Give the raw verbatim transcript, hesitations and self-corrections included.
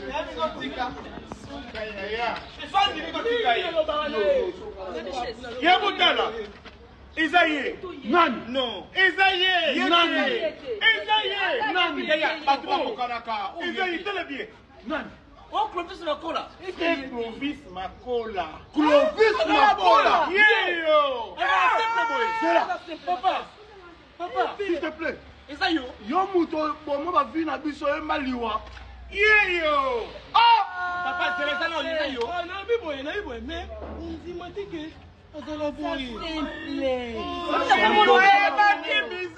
Yabutala. Isaïe. Nan. Non. Isaïe. Nan. Isaïe. Nan. Isaïe, tell bien. Nan. Oh, Clovis Makola. C'est Clovis Makola. Clovis Makola. Yeah, yo. C'est là. Papa. Papa. S'il te plaît. Isaïe. Yo muto bomo ba vi na biso e maliwa. Yeah, yo. Oh. Papa, c'est les salons, Isaïe. Ah, non, mais bon, non, mais bon, mais on dit moi que. S'il te plaît. C'est